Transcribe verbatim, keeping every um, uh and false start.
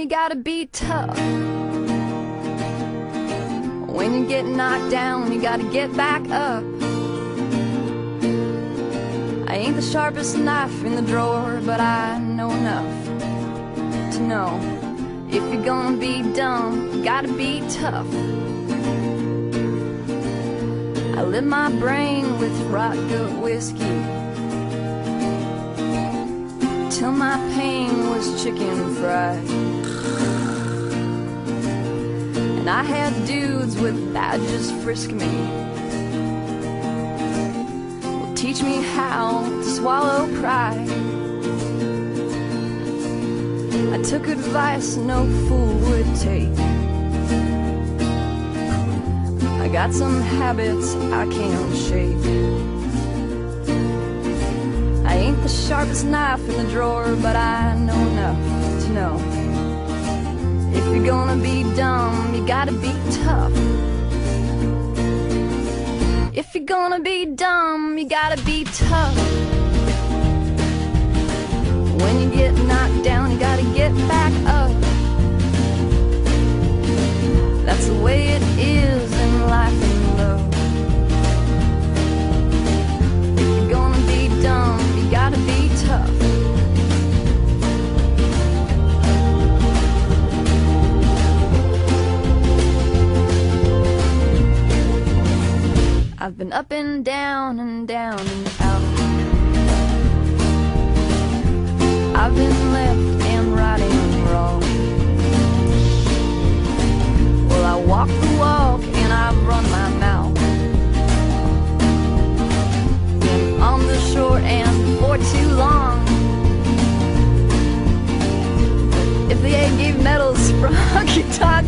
you gotta be tough. When you get knocked down, you gotta get back up. I ain't the sharpest knife in the drawer, but I know enough to know if you're gonna be dumb, you gotta be tough. I lit my brain with vodka whiskey till my pain was chicken fried. And I had dudes with badges frisk me, well, teach me how to swallow pride. I took advice no fool would take. I got some habits I can't shake. I ain't the sharpest knife in the drawer, but I know enough to know if you're gonna be dumb, you gotta be tough. If you're gonna be dumb, you gotta be tough. When you get knocked down, you gotta get back up. That's the way it is in life and love. If you're gonna be dumb, you gotta be tough. I've been up and down and down and out. I've been left and right and wrong. Well, I walk the walk and I've run my mouth. Been on the shore and for too long. If they gave medals for honky tonk